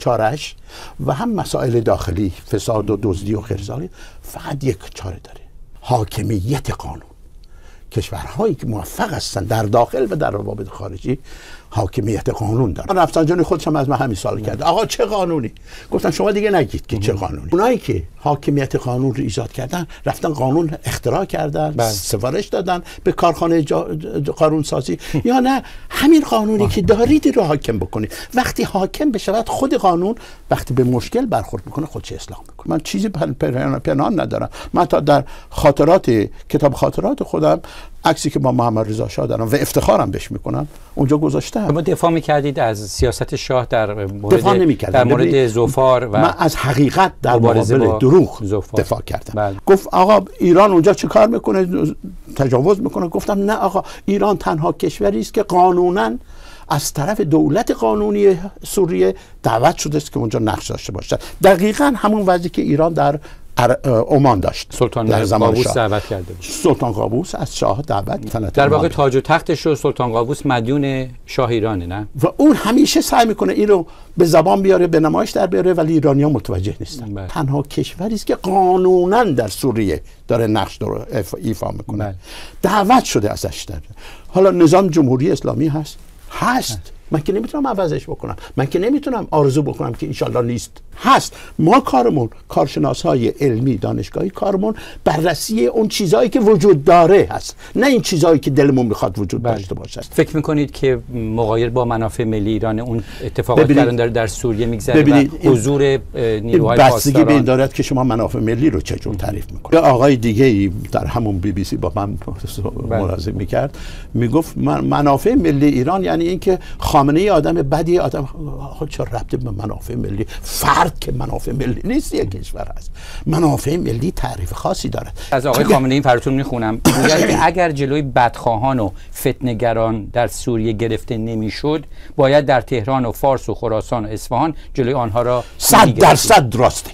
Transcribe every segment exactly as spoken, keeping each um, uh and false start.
چارش و هم مسائل داخلی، فساد و دزدی و خرزاری، فقط یک چاره داره: حاکمیت قانون. کشورهایی که موفق هستن در داخل و در روابط خارجی حاکمیت قانون دارن. رفسنجانی خودش هم از من همین سوال کرد: آقا چه قانونی؟ گفتن شما دیگه نگید که چه قانونی. اونایی که حاکمیت قانون رو ایجاد کردن رفتن قانون اختراع کردن، بله. سفارش دادن به کارخانه جا... قانون سازی یا نه همین قانونی آه. که دارید رو حاکم بکنید. وقتی حاکم بشود خود قانون وقتی به مشکل برخورد میکنه خودش اصلاح میکنه. من چیزی پنهان ندارم. من تا در خاطرات کتاب خاطرات خودم عکسی که با محمد رضا شاه دارم و افتخارم بهش میکنم اونجا گذاشتم. شما دفاع میکردید از سیاست شاه در مورد دفاع نمیکردم. در مورد ظفار و من از حقیقت در مقابل دروغ زفار. دفاع کردم. بله. گفت آقا ایران اونجا چه کار میکنه؟ تجاوز میکنه. گفتم نه آقا، ایران تنها کشوری است که قانونا از طرف دولت قانونی سوریه دعوت شده است که اونجا نقش داشته باشد. دقیقاً همون وضعی که ایران در عمان داشت. سلطان قابوس دعوت کرده بود. سلطان قابوس از شاه دعوت کرد. در واقع تاج و تختش رو سلطان قابوس مدیون شاه ایرانه، نه؟ و اون همیشه سعی میکنه این رو به زبان بیاره، به نمایش در بیاره، ولی ایرانی‌ها متوجه نیستن. بله. تنها کشوری است که قانونا در سوریه داره نقش رو ایفا میکنه. بله. دعوت شده ازش. در حالا نظام جمهوری اسلامی هست هست من که نمیتونم عوضش بکنم، من که نمیتونم آرزو بکنم که انشالله نیست. هست. ما کارمون، کارشناسای علمی دانشگاهی، کارمون بررسی اون چیزایی که وجود داره هست، نه این چیزایی که دلمون میخواد وجود بله. داشته باشه. فکر میکنید که مغایر با منافع ملی ایران اون اتفاقاتی که در در سوریه میگذره و حضور نیروهای پاسداران بستگی به این دارد که شما منافع ملی رو چجور تعریف میکنید. آقای دیگه ای در همون بی بی سی با من ملاحظه میکرد، میگفت منافع ملی ایران یعنی اینکه خامنه ای آدم بدی، آدم خود چه ربطی به منافع ملی؟ فرد که منافع ملی نیست یک کشور هست. منافع ملی تعریف خاصی دارد. از آقای خامنه ای فراتون میخونم میگه که اگر جلوی بدخواهان و فتنه‌گران در سوریه گرفته نمیشد، باید در تهران و فارس و خراسان و اصفهان جلوی آنها را صد درصد درسته.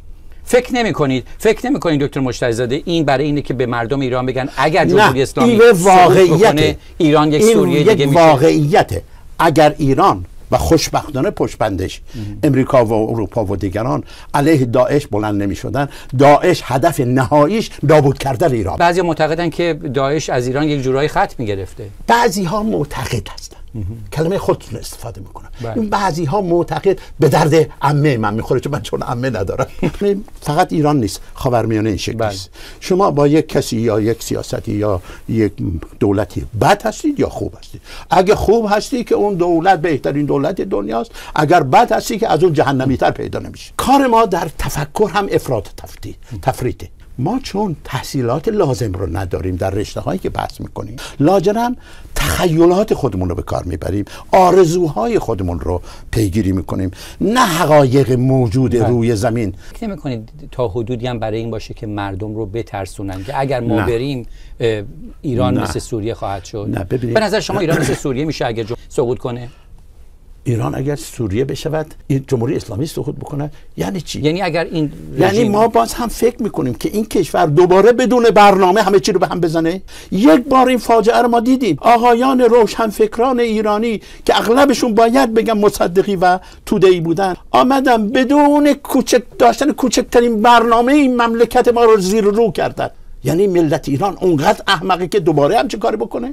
فکر نمی کنید فکر نمی کنید دکتر مجتزاده این برای اینه که به مردم ایران بگن اگر جمهوری اسلامی واقعیت ایران یک سوریه دیگه میشه؟ واقعیته. اگر ایران و خوشبختانه پشتبندش امریکا و اروپا و دیگران علیه داعش بلند نمی شدن، داعش هدف نهاییش نابود کردن ایران. بعضی معتقدن که داعش از ایران یک جورایی خط می گرفته. بعضی ها معتقد هستن. کلمه خودتون استفاده میکنم. این بعضی ها معتقد به درد عمه من میخوره، چون من چون عمه ندارم. فقط ایران نیست، خاورمیانه این شکلی است. شما با یک کسی یا یک سیاستی یا یک دولتی بد هستید یا خوب هستید. اگه خوب هستی که اون دولت بهترین دولت دنیاست، اگر بد هستی که از اون جهنمی تر پیدا نمیشه. کار ما در تفکر هم افراط تفریطه. ما چون تحصیلات لازم رو نداریم در رشته هایی که بحث میکنیم، لاجرم تخیلات خودمون رو به کار میبریم، آرزوهای خودمون رو پیگیری میکنیم، نه حقایق موجود نه. روی زمین. فکر نمی‌کنید تا حدودی هم برای این باشه که مردم رو بترسونن که اگر ما نه. بریم ایران نه. مثل سوریه خواهد شد؟ نه. ببینید به نظر شما ایران مثل سوریه میشه اگر سقوط کنه؟ ایران اگر سوریه بشود، جمهوری اسلامی سقوط بکنه، یعنی چی؟ یعنی اگر این یعنی ما باز هم فکر میکنیم که این کشور دوباره بدون برنامه همه چی رو به هم بزنه. یک بار این فاجعه رو ما دیدیم. آقایان روشنفکران ایرانی که اغلبشون باید بگم مصدقی و توده‌ای بودن، آمدن بدون کوچک داشتن کوچکترین برنامه این مملکت ما رو زیر رو کردن. یعنی ملت ایران اونقدر احمقه که دوباره همچین کاری بکنه؟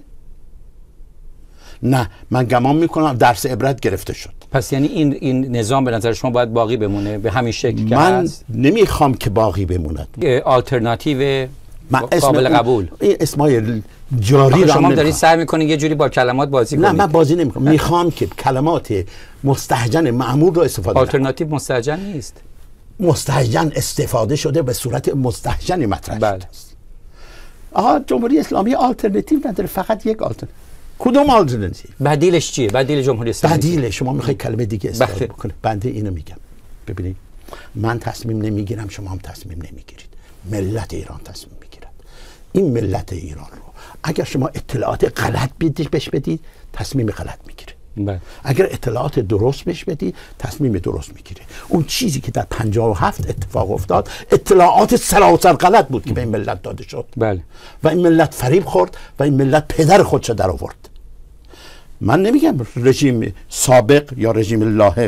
نه، من گمان میکنم درس عبرت گرفته شد. پس یعنی این این نظام به نظر شما باید باقی بمونه به همین شکل که من هست؟ نمیخوام که باقی بموند. آلترناتیو قابل قبول. این اسمای جاری را شما دارید سعی میکنید یه جوری با کلمات بازی کنید. نه، من بازی نمیکنم. میخوام که کلمات مستهجن معمول رو استفاده کنم. آلترناتیو مستهجن نیست. مستهجن استفاده شده به صورت مستهجن مطرح بله. شده است. آها، جمهوری اسلامی آلترناتیو نداره، فقط یک آلترناتیو. کدوم آلترناتیو؟ بدیلش چیه؟ بدیل جمهوری اسلامی بدیل شما میخواید کلمه دیگه استفاده بکنید. بنده اینو میگم. ببینید، من تصمیم نمیگیرم، شما هم تصمیم نمیگیرید. ملت ایران تصمیم میگیرد. این ملت ایران رو اگر شما اطلاعات غلط بدید بهش بدید، تصمیم غلط میگیره. بله. اگر اطلاعات درست بهش بدید، تصمیم درست میگیره. اون چیزی که در پنجاه و هفت اتفاق افتاد، اطلاعات سراسر غلط بود که به این ملت داده شد. بله. و این ملت فریب خورد و این ملت پدر خودش در آورد. من نمیگم رژیم سابق یا رژیم لاحق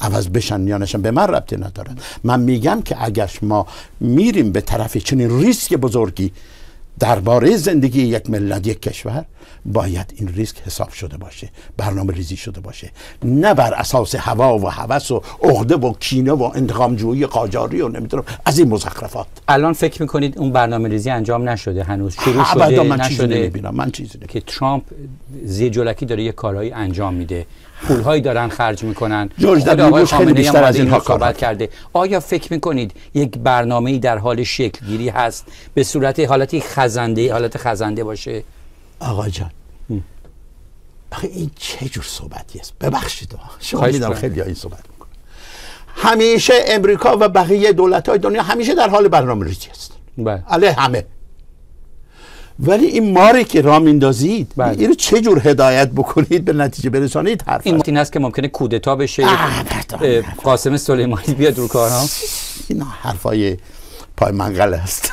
عوض بشن یا نشن به من ربطی نداره. من میگم که اگر ما میریم به طرف چنین ریسک بزرگی درباره زندگی یک ملت، یک کشور، باید این ریسک حساب شده باشه، برنامه ریزی شده باشه، نه بر اساس هوا و هوس و عقده و کینه و انتقام جویی قاجاری و نمیدونم از این مزخرفات. الان فکر میکنید اون برنامه ریزی انجام نشده هنوز؟ شروع شده شده من نشده؟ چیزی نمیبینم. من چیزی نمیبینم که ترامپ زیر جلکی داره یه کارهایی انجام میده، پولهایی دارن خرج میکنن. جورج خود دبلیو آقای بوش خیلی خامنه‌ای بیشتر هم از اینها صحبت کار کرده. آیا فکر میکنید یک برنامه‌ای در حال شکل گیری هست به صورت حالتی خزنده، حالت خزنده باشه؟ آقا جان آخه این چه جور صحبتی است؟ ببخشید شما میدونم خیلی این صحبت میکنه. همیشه امریکا و بقیه دولت‌های دنیا همیشه در حال برنامه ریزی است. بله. علیه همه. ولی این ماری که راه میندازید اینو چه جور هدایت بکنید به نتیجه برسانید؟ حرف این این است که ممکنه کودتا بشه، قاسم سلیمانی بیاد رو کار ها. اینا حرفای پای منقل است.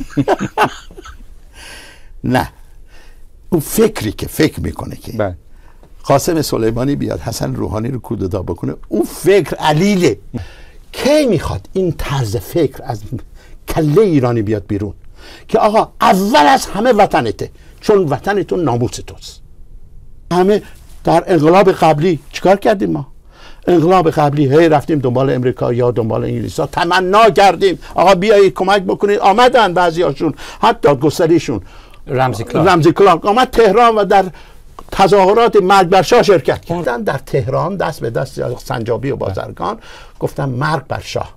نه اون فکری که فکر میکنه که بله. قاسم سلیمانی بیاد حسن روحانی رو کودتا بکنه، اون فکر علیله. کی میخواد این طرز فکر از کله ایرانی بیاد بیرون که آقا اول از همه وطنته، چون وطن تو ناموس توست. همه در انقلاب قبلی چیکار کردیم ما؟ انقلاب قبلی هی رفتیم دنبال امریکا یا دنبال انگلیسا، تمنا کردیم آقا بیایید کمک بکنید. آمدن بعضیاشون، حتی گستریشون رمزی کلارک رمزی کلارک آمد تهران و در تظاهرات مرگ بر شاه شرکت کردن. در تهران دست به دست سنجابی و بازرگان گفتن مرگ بر شاه.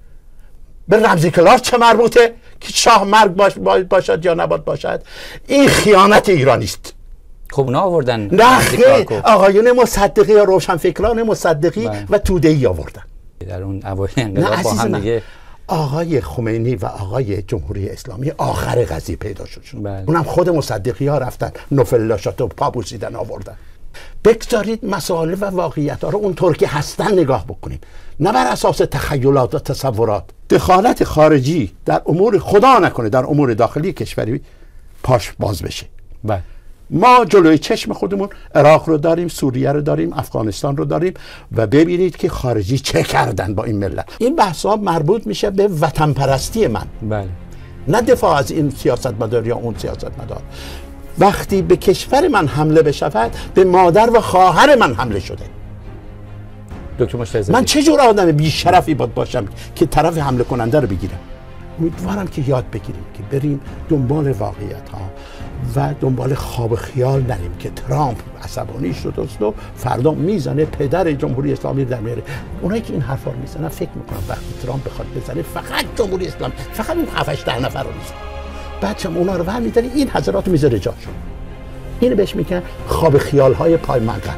به رمزی کلارک چه مربوطه که شاه مرگ باش باشد یا نباید باشد؟ این خیانت ایرانی است. خب اونا آوردن نه خیلی آقایون مصدقی یا روشنفکران مصدقی بله. و توده‌ای آوردن در اون اوایل انقلاب با هم دیگه. آقای خمینی و آقای جمهوری اسلامی آخر قضیه پیدا شد. بله. اونم خود مصدقی ها رفتن نوفلاشاتو پا بوسیدن آوردن. بگذارید مسائل و واقعیت ها رو اونطور که هستن نگاه بکنیم، نه بر اساس تخیلات و تصورات. دخالت خارجی در امور خدا نکنه در امور داخلی کشوری پاش باز بشه. بله. ما جلوی چشم خودمون عراق رو داریم، سوریه رو داریم، افغانستان رو داریم و ببینید که خارجی چه کردن با این ملت. این بحثا مربوط میشه به وطن پرستی من. بله. نه دفاع از این سیاستمدار یا اون سیاستمدار. وقتی به کشور من حمله بشود، به مادر و خواهر من حمله شده. دکتر مشتاق، من چه جور آدم بی شرفی باید باشم که طرف حمله کننده رو بگیرم؟ امیدوارم که یاد بگیریم که بریم دنبال واقعیت ها و دنبال خواب خیال نریم که ترامپ عصبانی شد و فردا میزنه پدر جمهوری اسلامی در میاره. اونایی که این حرفا رو میزنن فکر میکنن وقتی ترامپ بخواد بزنه فقط جمهوری اسلامی، فقط اون هفت ده نفر رو میزنه. بعد هم اونا رو برمی‌داره این حضرات رو میذاره جاشون. اینو بهش میگن خواب خیال های پای منقل.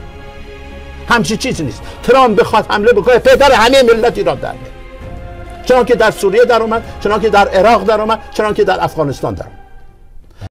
همچین چیزی نیست. ترامپ بخواد حمله بکنه پدر همه ملت ایران در میاره. چنانکه در سوریه در اومد، چنانکه در عراق در اومد، چنانکه در افغانستان در اومد.